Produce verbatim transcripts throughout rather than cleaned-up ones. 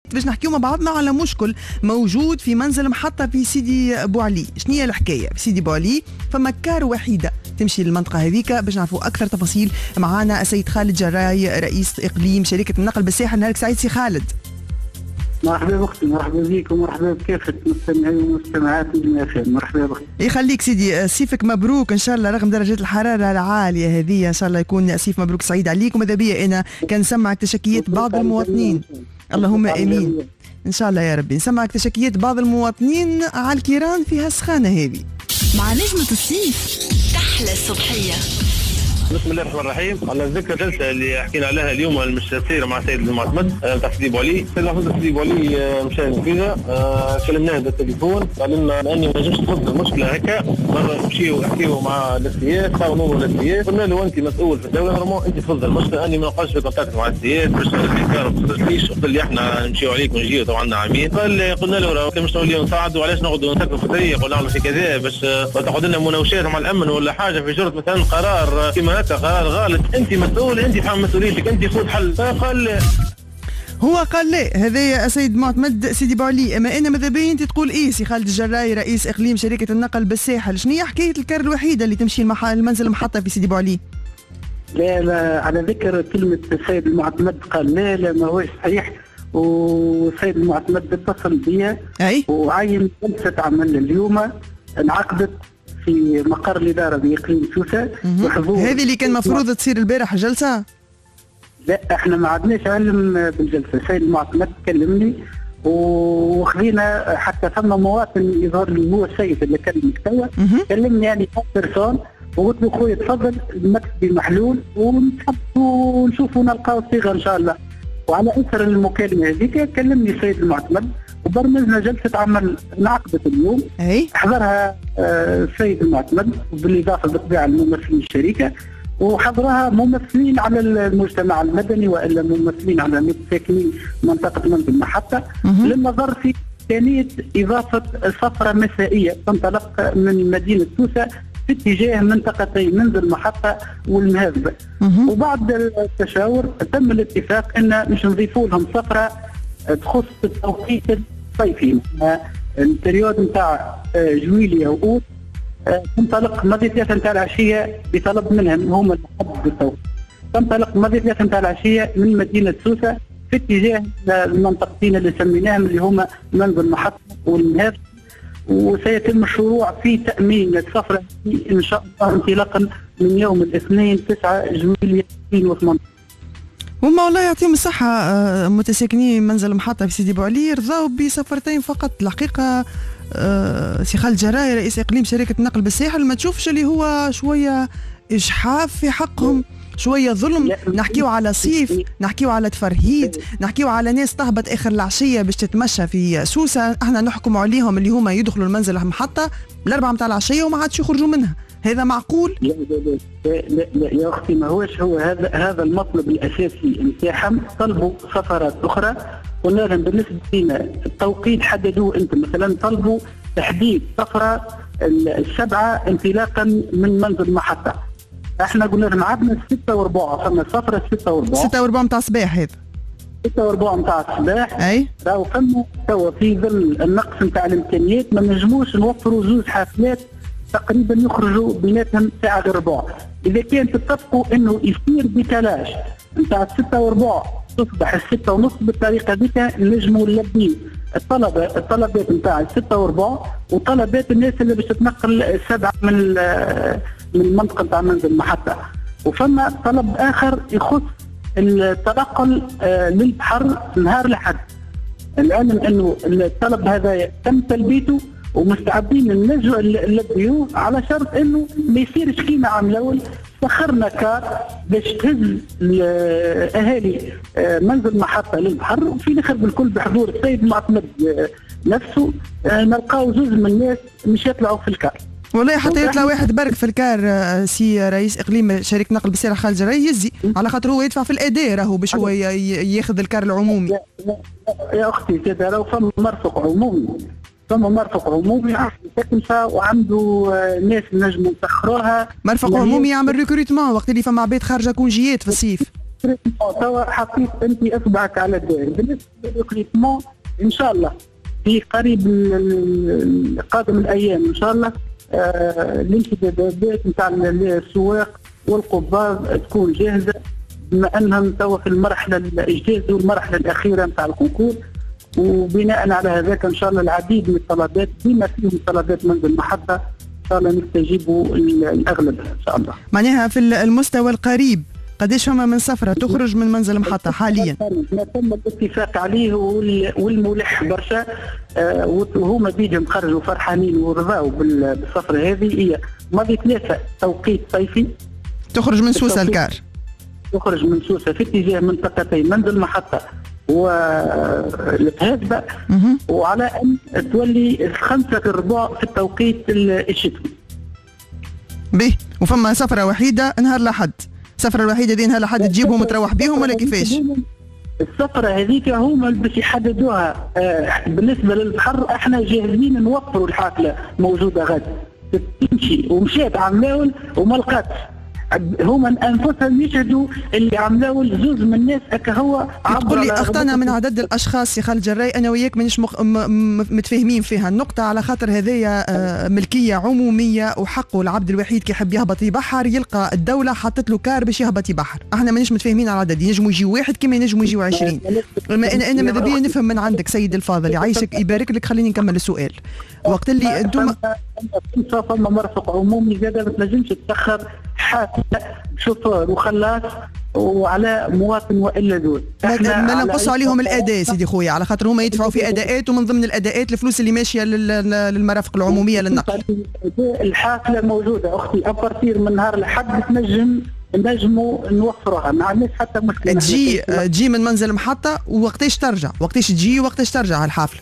باش نحكيو مع بعضنا على مشكل موجود في منزل محطة في سيدي بوعلي. شنو هي الحكاية؟ في سيدي بوعلي فما كار وحيدة تمشي للمنطقة هذيك. باش نعرفوا أكثر تفاصيل معانا السيد خالد جراي رئيس إقليم شركة النقل بالساحل. نهارك سعيد سي خالد. مرحبا بختي، مرحبا بك ومرحبا بكافة المستمعين والمستمعات الجميع. مرحبا بختي. يخليك سيدي، سيفك مبروك ان شاء الله رغم درجات الحرارة العالية هذه، ان شاء الله يكون سيف مبروك سعيد عليك. وماذا بيا انا كان نسمعك تشكيات بعض المواطنين. اللهم امين ان شاء الله يا ربي. نسمعك تشكيات بعض المواطنين على الكيران في هالسخانة هذه. مع نجمة الصيف تحلى الصبحية. بسم الله الرحمن الرحيم. على ذكر الجلسه اللي حكينا عليها اليوم المستشير مع السيد المعتمد تاع سيدي بوعلي، السيد المعتمد سيدي بوعلي مشى فيها، كلمناه بالتليفون قال لنا اني ما نجمش نفض المشكله هكا، مره نمشيو نحكيو مع السياد قانون السياد. قلنا له انت مسؤول في الدوله نورمال انت تفض المشكله، اني ما نبقاش في كونتاكت مع السياد باش الكار ما تصليش. قلت لي احنا نمشيو عليك ونجيو طبعا عامين. قال قلنا له راه مش نوليو نصعدوا، علاش نقعدوا نسكروا في الطريق ونعملوا في كذا باش تاخذ لنا مناوشات مع الامن ولا حاجه في جرة مثلا قرار كيما هكا قرار غالط. انت مسؤول، انت تحمل مسؤوليتك، انت خذ حل. فقال هو قال لا هذا السيد معتمد سيدي بوعلي. اما انا ماذا بيا انت تقول ايه سي خالد الجراي رئيس اقليم شركه النقل بالساحل؟ شنو هي حكايه الكار الوحيده اللي تمشي المنزل المحطه في سيدي بوعلي؟ لا لا، على ذكر كلمه السيد المعتمد قال لا لا ما هوش صحيح. والسيد المعتمد اتصل بيا اي وعين جلسه عمل اليوم انعقدت في مقر الاداره باقليم سوسه بحضور. هذه اللي كان مفروض تصير البارح الجلسه؟ لا احنا ما عندناش علم بالجلسه. السيد المعتمد كلمني وخذينا حتى ثم مواطن يظهر لي هو السيد اللي كلمك توا كلمني يعني بيرسون، وقلت له خويا تفضل المكتب محلول ونحطوا ونشوفوا نلقاو صيغه ان شاء الله. وعلى اثر المكالمه هذيك كلمني السيد المعتمد وبرمجنا جلسه عمل انعقدت اليوم. اي حضرها السيد المعتمد بالاضافه بالطبيعه لممثلين الشركه، وحضرها ممثلين على المجتمع المدني والا ممثلين على ساكنين منطقه منزل المحطه للنظر في امكانيه اضافه سفره مسائيه تنطلق من مدينه سوسه في اتجاه منطقتي منزل المحطه والمهذبه. وبعد التشاور تم الاتفاق ان مش نضيفوا لهم سفره تخص التوقيت الصيفي، البريود نتاع جويليا واوت تنطلق مضي ثلاثة نتاع العشية بطلب منهم هما اللي حددوا التوقيت. تنطلق مضي ثلاثة نتاع العشية من مدينة سوسة في اتجاه المنطقتين اللي سميناهم اللي هما منزل المحطة والمهاب، وسيتم الشروع في تأمين السفرة إن شاء الله انطلاقا من يوم الاثنين تسعة جويلية ألفين وثمانية عشر. هما الله يعطيهم الصحة متساكنين منزل المحطة في سيدي بوعلي رضاو بسفرتين فقط. الحقيقة أه سي خالد جراي رئيس اقليم شركه النقل بالساحل ما تشوفش اللي هو شويه اجحاف في حقهم، شويه ظلم؟ نحكيو على صيف، نحكيو على تفرهيد، نحكيو على ناس تهبط اخر العشيه باش تتمشى في سوسه، احنا نحكم عليهم اللي هما يدخلوا المنزل المحطه الاربعه نتاع العشيه وما عادش يخرجوا منها. هذا معقول؟ لا لا لا, لا, لا يا اختي ما هوش هو هذا هذا المطلب الاساسي نتاعهم. طلبوا سفرات اخرى قلنا لهم بالنسبه لنا التوقيت حددوه انتم، مثلا طلبوا تحديد سفره السبعه انطلاقا من منزل المحطه. احنا قلنا لهم عندنا ستة وربع، فما سفره ستة وربع ستة وربع نتاع الصباح. هذا ستة وربع نتاع الصباح. اي راهو فما توا في ظل النقص نتاع الامكانيات ما نجموش نوفروا زوج حافلات تقريبا يخرجوا بيناتهم ساعه غير ربع. اذا كان تتفقوا انه يصير بكلاش نتاع الستة وربع تصبح الستة ونص، بالطريقه هذيك نجموا نلبي الطلبه الطلبات نتاع الستة وربع وطلبات الناس اللي باش تتنقل السبعه من من المنطقه نتاع منزل المحطه. وفما طلب اخر يخص التنقل للبحر نهار الأحد. العلم انه الطلب هذا تم تلبيته ومستعدين نلجوا نلبيوه على شرط انه ما يصيرش كيما عام الاول سخرنا كار باش تهز اهالي منزل المحطه للبحر، وفي الاخر بالكل بحضور السيد المعتمد نفسه نلقاو زوج من الناس مش يطلعوا في الكار. والله حتى يطلع واحد برك في الكار سي رئيس اقليم شركه نقل بالساحل خالد جراي يزي على خاطر هو يدفع في الاداء راهو باش هو ياخذ الكار العمومي. يا, يا اختي كذا راهو فما مرفق عمومي، فما مرفق عمومي تكلفه وعنده ناس نجموا نسخروها. مرفق عمومي يعمل ريكروتمون وقت اللي فما عباد خارجه كونجيات في الصيف. توا حطيت انت اصبعك على الدائره. بالنسبه للريكروتمون ان شاء الله في قريب قادم الايام ان شاء الله آه الانتدابات نتاع السواق والقباض تكون جاهزه، بما انهم توا في المرحله اجتازوا المرحله الاخيره نتاع الكونكور، وبناء على هذاك ان شاء الله العديد من الطلبات بما فيهم طلبات منزل المحطه ان شاء الله نستجيبوا الاغلب ان شاء الله. معناها في المستوى القريب قداش فما من سفره تخرج من منزل المحطه حاليا؟ ما تم الاتفاق عليه والملح برشا وهما بيجهم خرجوا فرحانين ورضاوا بالسفره هذه. هي ماضي ثلاثه توقيت صيفي تخرج من سوسه الكار، تخرج من سوسه في اتجاه منطقتين منزل المحطه والهادبه، وعلى ان تولي خمسه الربع في التوقيت الشتوي. به وفما سفره وحيده نهار الاحد، السفره الوحيده دي نهار الاحد تجيبهم وتروح بيهم ولا كيفاش؟ السفره هذيك هما اللي باش يحددوها. آه بالنسبه للبحر احنا جاهزين نوفروا الحافله موجوده غد تمشي، ومشات عملاول وما لقاتش، هما انفسهم يشهدوا اللي عملوا زوز من الناس هكا. هو تقول لي اخطانا من عدد الاشخاص يا خالد جراي، انا وياك مانيش مخ... م... متفاهمين فيها النقطه، على خاطر هذايا آه ملكيه عموميه وحقه العبد الوحيد كي يحب يهبط يبحر يلقى الدوله حطت له كار باش يهبط يبحر. احنا مانيش متفاهمين على العدد، ينجموا يجيو واحد كما ينجموا يجيو عشرين. انا انا ماذا بيا نفهم من عندك سيد الفاضل يعيشك يبارك لك، خليني نكمل السؤال. وقت اللي انتم فما مرفق عمومي زاد ما تنجمش تسخر حافله شوفور وخلاص وعلى مواطن والا ذول. ما نقصوا عليهم الاداء سيدي خويا، على خاطر هما يدفعوا في اداءات، ومن ضمن الاداءات الفلوس اللي ماشيه للمرافق العموميه للنقل. الحافله موجوده اختي ابارتير من نهار الاحد تنجم نجموا نوفروها، ما عندناش حتى مشكله. تجي تجي من منزل المحطه ووقتاش ترجع؟ وقتاش تجي ووقتاش ترجع الحافله؟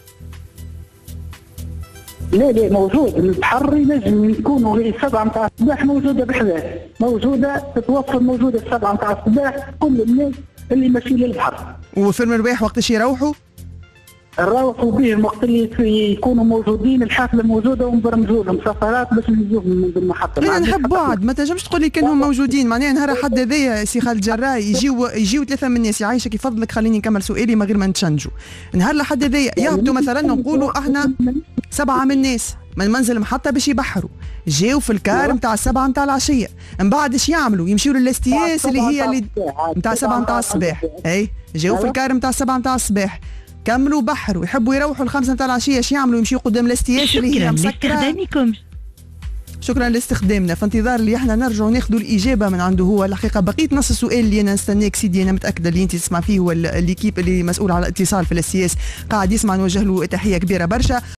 لا لا موجود البحر ينجم يكونوا السبعة نتاع الصباح موجودة بحذاه، موجودة تتوفر موجودة السبعة نتاع الصباح كل الناس اللي ماشيين للبحر. وفي المرواح وقتاش يروحوا؟ نروحوا بهم وقت اللي يكونوا موجودين، الحافلة موجودة ونبرمجوا لهم سفرات باش نجيوهم من المحطة. انا نحب بعد ما تنجمش تقول لي كانهم موجودين، معناها نهار حد هذايا سي خالد جراي يجيو يجيو ثلاثة من الناس يعيشك يفضلك، خليني نكمل سؤالي من غير ما نتشنجوا. نهار لحد هذايا يهبطوا مثلا نقولوا احنا سبعة من الناس من منزل المحطة باش يبحروا، جاوا في الكار نتاع السبعة نتاع العشية، من بعد اش يعملوا؟ يمشيوا للاستياس اللي هي اللي نتاع سبعة نتاع الصباح، اي جاوا في الكار نتاع سبعة نتاع الصباح كملوا بحر ويحبوا يروحوا الخمسة نتاع العشية، اش يعملوا؟ يمشيوا قدام الاستياس اللي هي مسكرة. شكرا لاستخدامنا، في انتظار اللي احنا نرجعوا ناخذوا الاجابه من عنده هو. الحقيقه بقيت نص السؤال اللي انا نستناك سيدي، انا متاكده اللي انت تسمع فيه هو الليكيب اللي مسؤول على الاتصال في السياس قاعد يسمع، نوجه له تحيه كبيره برشا.